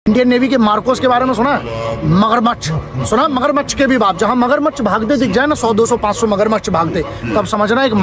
Indian navy के Marcos के बारे में सुना? मगरमच्छ सुना? मगरमच्छ के भी बाप। जहां मगरमच्छ भागते दिख जाए ना, 100 200 500 मगरमच्छ भागते, तब समझना एक